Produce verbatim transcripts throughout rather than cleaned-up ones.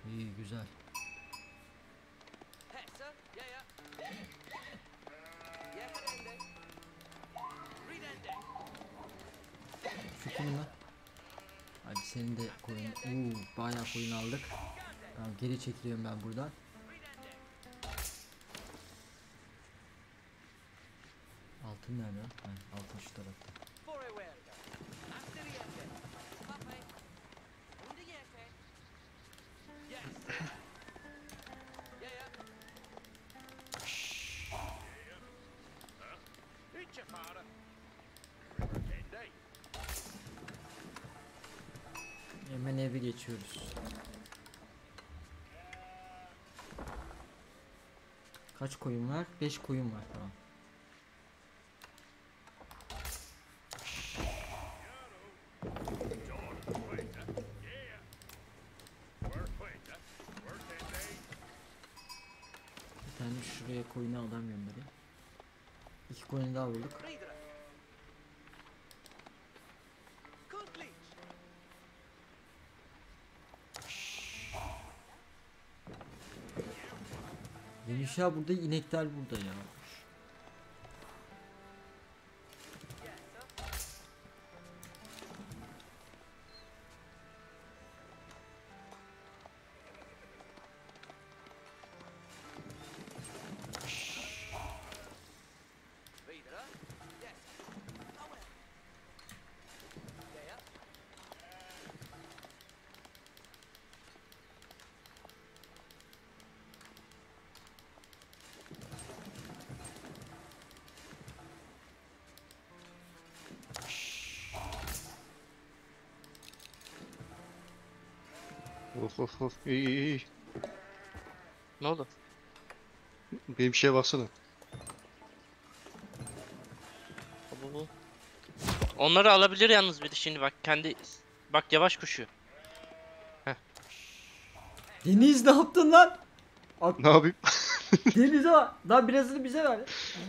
İyi, güzel. Şu kim lan? Hadi senin de koyun. Uuu, bayağı koyun aldık. Tamam, geri çekiliyorum ben buradan. Altın nerede? Ha, altın şu tarafta. Hemen eve geçiyoruz. Kaç koyun var? beş koyun var, tamam. Bir tane şuraya koyunu adam göndereyim. İki koyunu daha bulduk. Demiş ya, burada inekler burada ya. Of of of, iyi iyi iyi. Ne oldu? Benim şeye baksana. Bu. Onları alabilir yalnız bir de şimdi bak kendi bak yavaş koşuyor. Deniz, ne yaptın lan? Ne yapayım? Deniz'e bak. Lan birazını bize ver.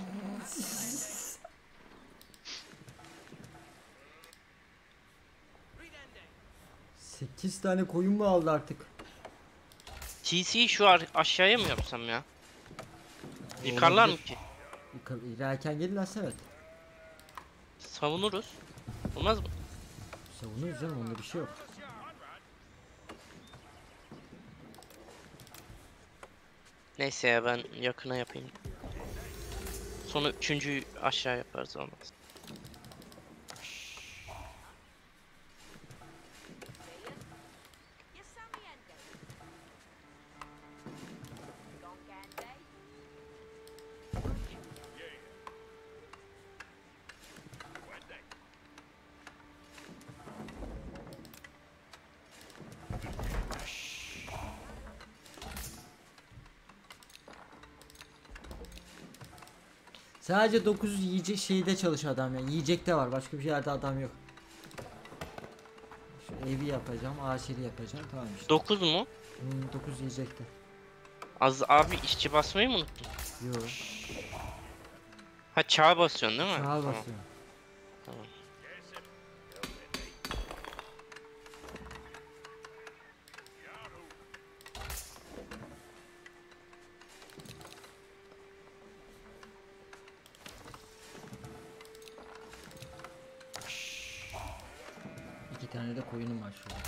sekiz tane koyun mu aldı artık? T C'yi şu aşağıya mı yapsam ya? Yıkarlar mı ki? Yıkar, erken gelirlerse evet. Savunuruz. Olmaz mı? Savunuruz canım, onda bir şey yok. Neyse ya, ben yakına yapayım. Sonra üçüncüyü aşağı yaparız, olmaz. Sadece dokuz yiyecek şeyde çalışıyor adam yani. Yiyecekte var, başka bir yerde adam yok. Şu evi yapacağım, ağaçları yapacağım, tamam işte. dokuz mu? Hmm, dokuz yiyecekte. Az abi, işçi basmayı mı unuttun? Yok. Ha, çağa basıyorsun değil mi? Sağa Tamam. basıyorum. Tamam. İki tane de koyunum var şurada.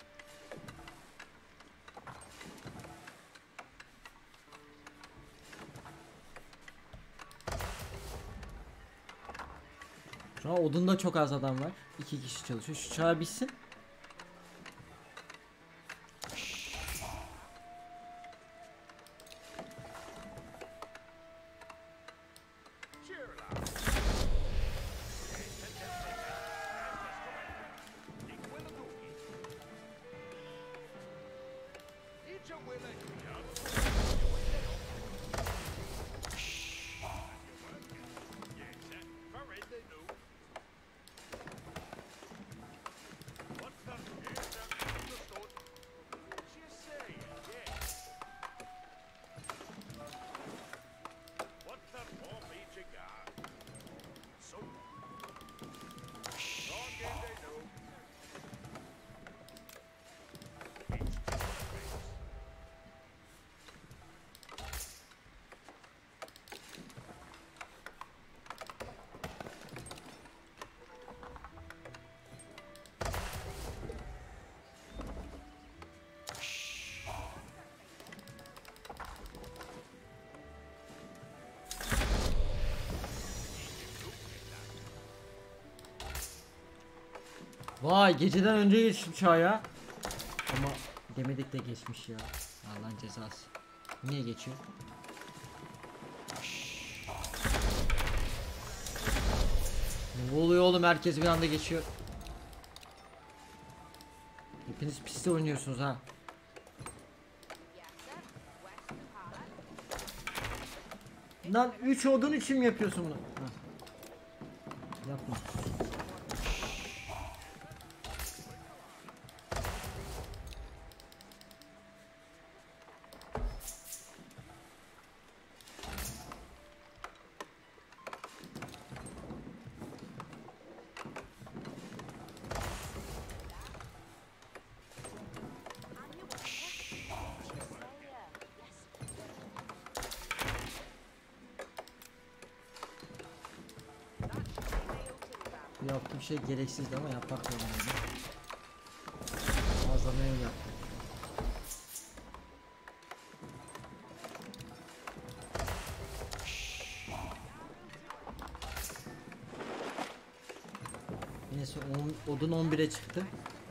Şu an odunda çok az adam var. İki kişi çalışıyor. Şu çağ bitsin. Vay geceden önce geçtim çağa. Ama demedik de geçmiş ya. Allah'ın cezası. Niye geçiyor? Ne oluyor oğlum, herkes bir anda geçiyor. Hepiniz piste oynuyorsunuz ha. Lan üç odun için mi yapıyorsun bunu? Ha. Yapma. Bu yaptığım şey gereksizdi ama yapmak zorundaydım. Malzemeye yaptım. Neyse on, odun on bire çıktı.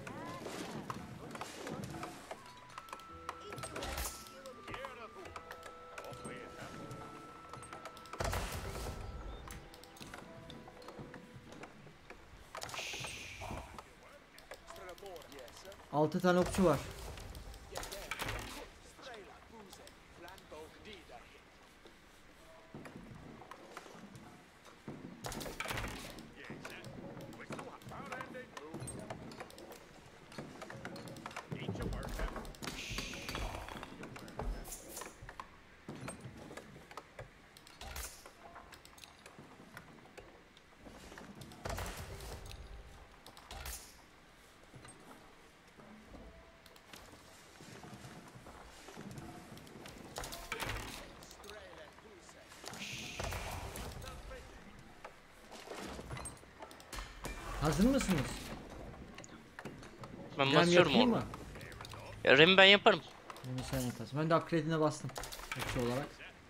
Altı tane okçu var. Hazır mısınız? Ben Rem basıyorum yapayım orada. mı? Ya Rem ben yaparım. Remi sen yaparsın. Ben de upgrade'ine bastım. Okçu olarak.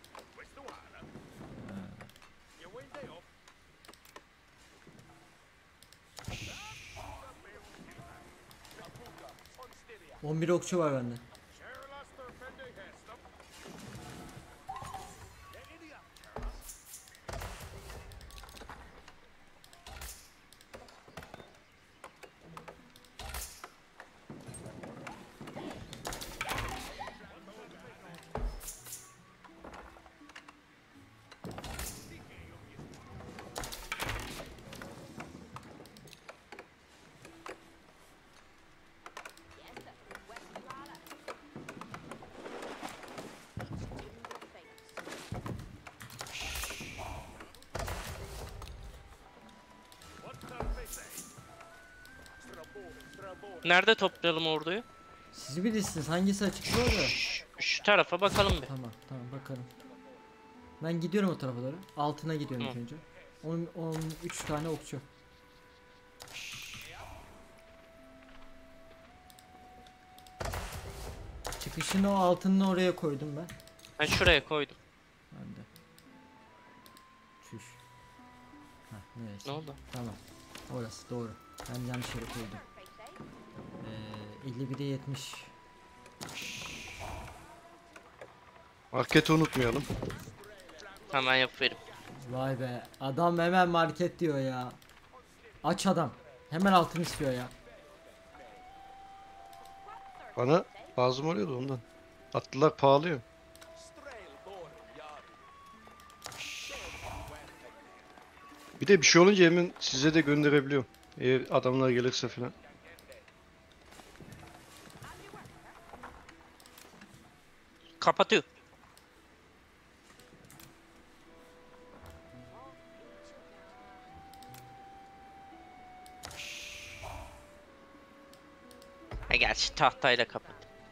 on bir okçu var bende. Nerede toplayalım orduyu? Siz bilirsiniz hangisi açık var da. Şu, şu tarafa bakalım bir. Tamam tamam bakalım. Ben gidiyorum o tarafa doğru. Altına gidiyorum ilk Hı. önce. on, on üç tane okçu. Çıkışını o altını oraya koydum ben. Ben şuraya koydum. Ben de. Çüş. Heh, neresi? Ne oldu? Tamam. Orası doğru. Ben yanlış yere koydum. Ee, elli bire yetmiş. Marketi unutmayalım. Hemen yapıverim. Vay be. Adam hemen market diyor ya. Aç adam. Hemen altın istiyor ya. Bana lazım oluyordu ondan. Atlılar pahalıyor. Bir de bir şey olunca hemen size de gönderebiliyorum. Eğer adamlar gelirse falan. Kapatıyor. Ha gerçi tahtayla kapat.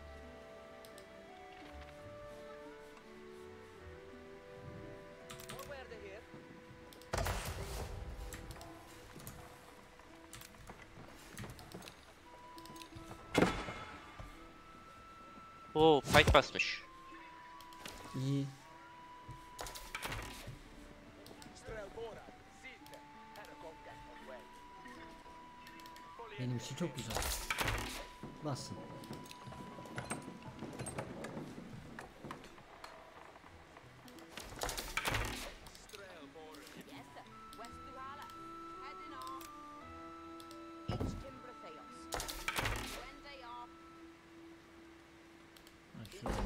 Oo, fight basmış. İyi. Benim için çok güzel. Bassın. Ha, şurada.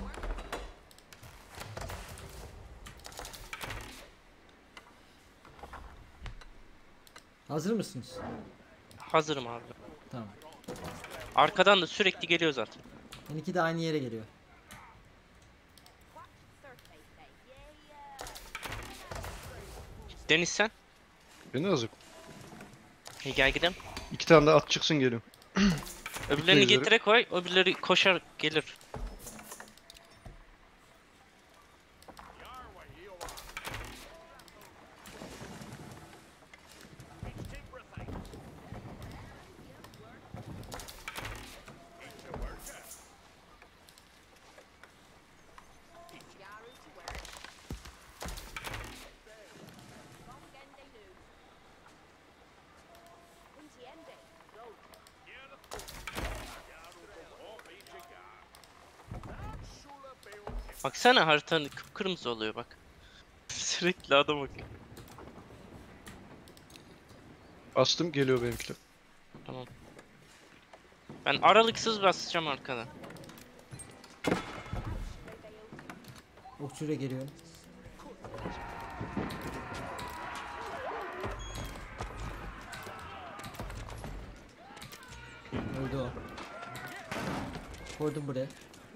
Hazır mısınız? Hazırım abi. Tamam. Arkadan da sürekli geliyor zaten. Benimki de aynı yere geliyor. Deniz sen. Ben de hazır. E, gel gidelim. İki tane de at çıksın geliyorum. Öbürlerini üzere. getire koy. Öbürleri koşar gelir. Baksana haritanın kıpkırmızı oluyor bak. Sürekli adam bakıyor. Bastım geliyor benimkiler. Tamam. Ben aralıksız basacağım arkadan. Okçuyla geliyorum. Öldü o. Koydum buraya.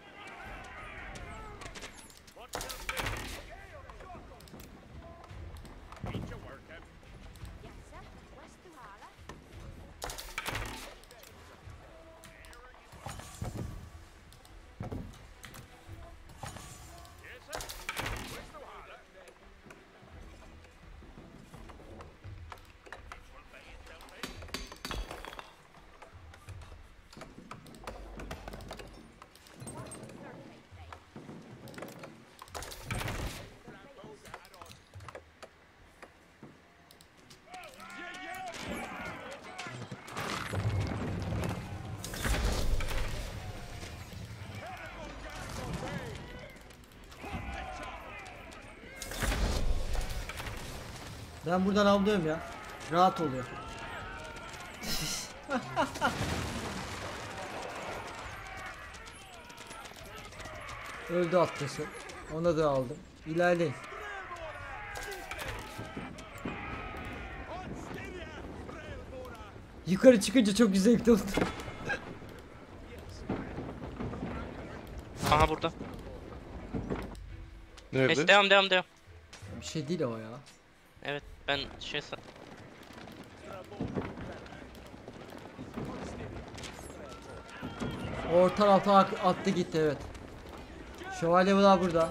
Ben buradan avlıyorum ya. Rahat oluyor. Öldü atlası. Ona da aldım. İlerleyin. Yukarı çıkınca çok zevkli oldu. Aha burada. Nerede? Neyse devam devam devam. Bir şey değil o ya. Evet ben şey sa- O tarafta ak- attı gitti, evet. Şövalye daha burada.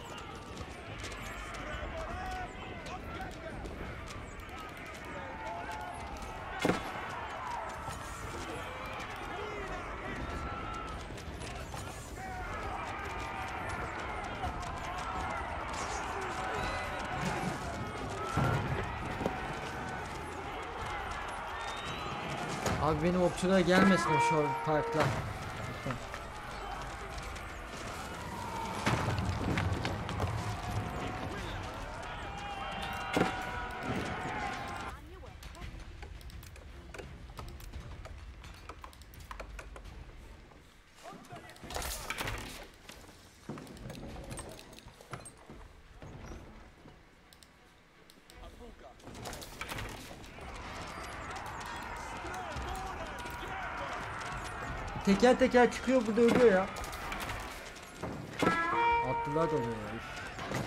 Abi benim okçulara gelmesin o şu parklar. Lütfen. Teker teker çıkıyor, burada ölüyor ya. Atlılar da oluyor ya. Üf.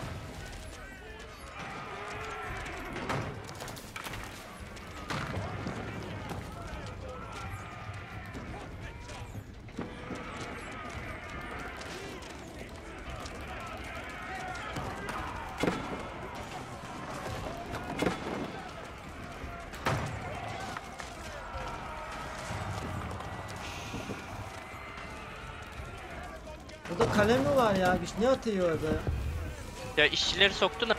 Burada kalem mi var ya? Bir- Ne atıyor orada ya? ya işçileri soktun da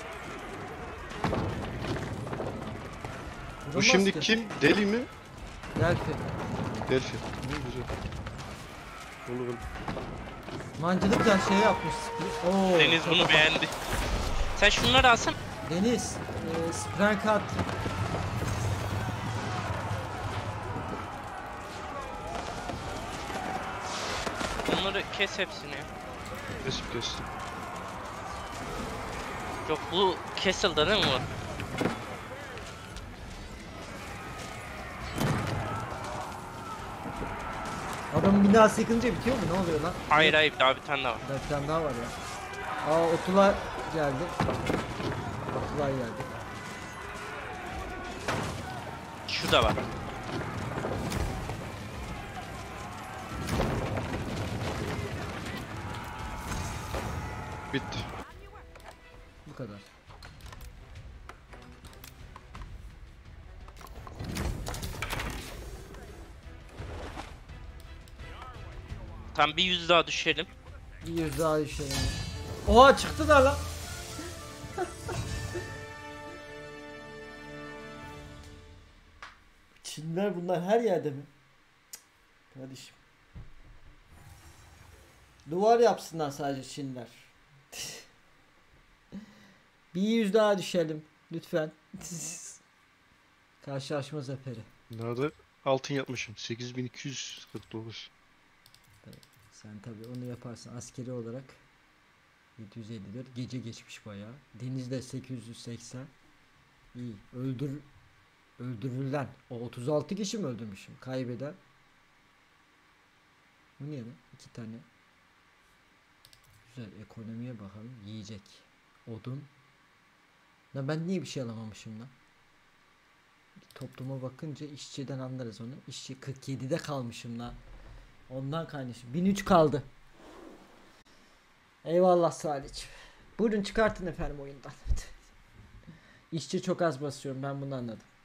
Bu Vuramaz şimdi ki. kim? Deli mi? Delphi. Delphi. Ne güzel. Olur olur. Mancılık da şey yapmış. Oo, Deniz çok bunu havalı. beğendi. Sen şunları alsan. Deniz, e, Sprankat. Onları kes hepsini. Kesip kestim. Yok bu Castle'da değil mi bu? Adamın binası yıkınca bitiyor mu? Ne oluyor lan? Hayır hayır daha bir tane daha var. Bir tane daha var ya. Aa Otulay geldi. Otulay geldi. Şu da var. Bitti. Bu kadar. Tam bir yüz daha düşelim. Bir yüz daha şey. Oha çıktı da lan. Çinliler bunlar her yerde mi? Cık, kardeşim. Duvar yapsınlar sadece Çinliler. Bir yüz daha düşelim lütfen. Karşılaşma zaferi. Nerede? Altın yapmışım. sekiz bin iki yüz kırk dokuz. Sen tabi onu yaparsın askeri olarak. yedi yüz elli dört gece geçmiş bayağı. Denizde sekiz yüz seksen. İyi. Öldür öldürülen. O otuz altı kişi mi öldürmüşüm? Kaybeden. Bu ne lan? İki tane. Güzel. Ekonomiye bakalım. Yiyecek. Odun. Ya ben niye bir şey alamamışım lan? Topluma bakınca işçiden anlarız onu. İşçi kırk yedide kalmışım lan. Ondan kaynışım. bin üç kaldı. Eyvallah Salih'ciğim. Buyurun çıkartın efendim oyundan. İşçi çok az basıyorum ben bunu anladım.